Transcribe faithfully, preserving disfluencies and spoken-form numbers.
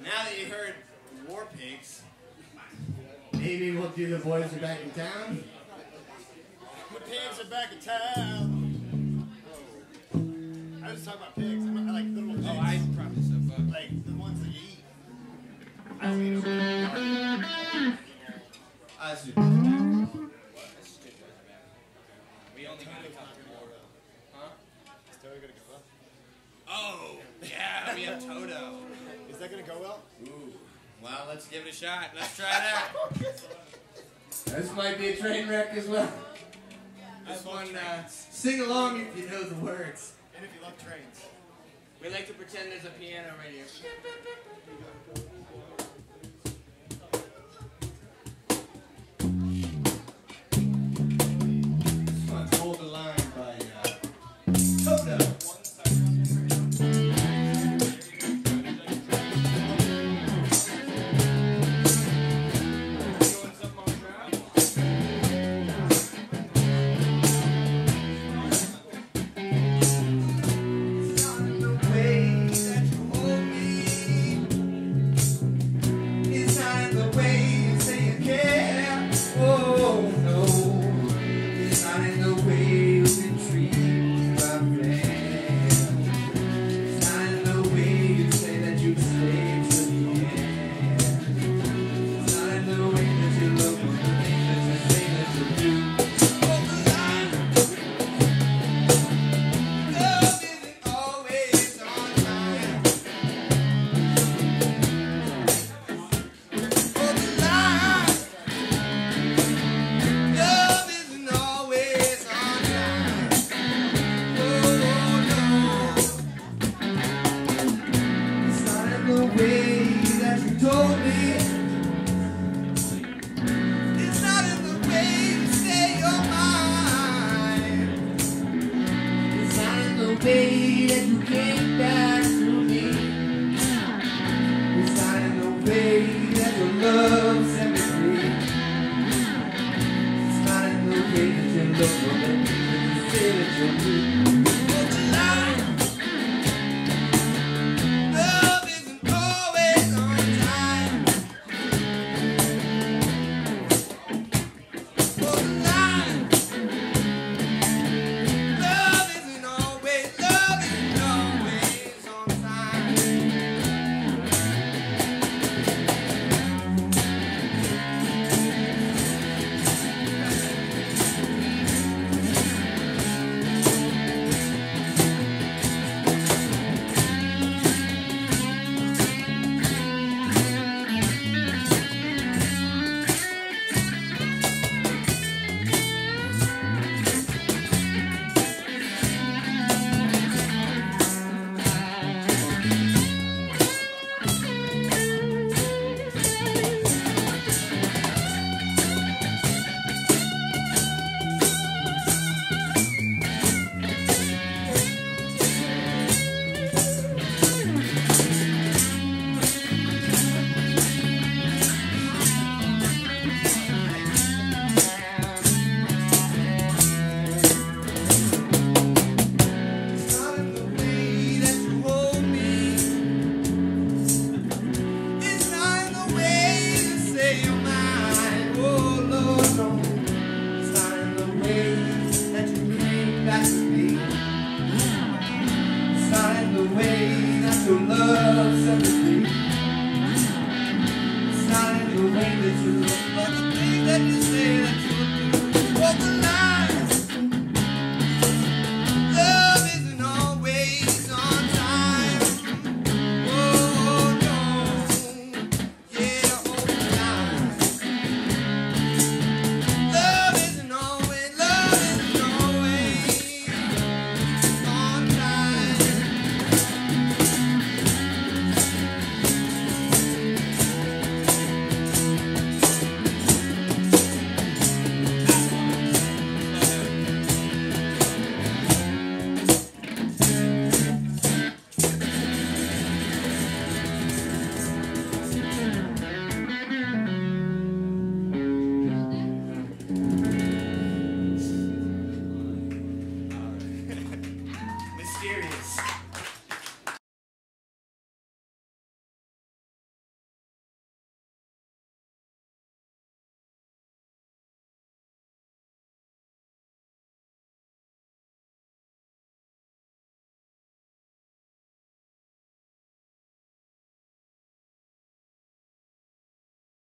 Now that you heard War Pigs, maybe we'll do The Boys Are Back in Town. The pigs are back in town. I was talking about pigs. I like little pigs. Oh, I probably so fuck. Like the ones that you eat. I don't eat them. I see. We only got a couple more. Huh? Is Toto gonna go well? Oh, yeah, we have Toto. Is that gonna go well? Ooh. Well, let's give it a shot. Let's try that. This might be a train wreck as well. This one, uh, Sing along if you know the words. And if you love trains. we like to pretend there's a piano right here. This one's Hold the Line by uh, Toto. Love